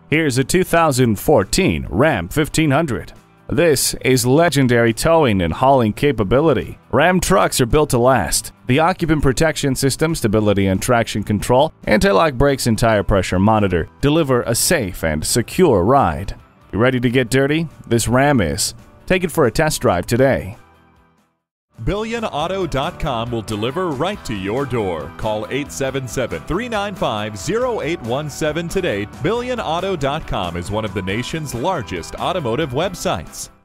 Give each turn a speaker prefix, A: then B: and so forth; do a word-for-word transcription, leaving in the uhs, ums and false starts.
A: Here's a two thousand fourteen Ram fifteen hundred. This is legendary towing and hauling capability. Ram trucks are built to last. The occupant protection system, stability and traction control, anti-lock brakes and tire pressure monitor deliver a safe and secure ride. You ready to get dirty? This Ram is. Take it for a test drive today.
B: billion auto dot com will deliver right to your door. Call eight seven seven, three nine five, zero eight one seven today. billion auto dot com is one of the nation's largest automotive websites.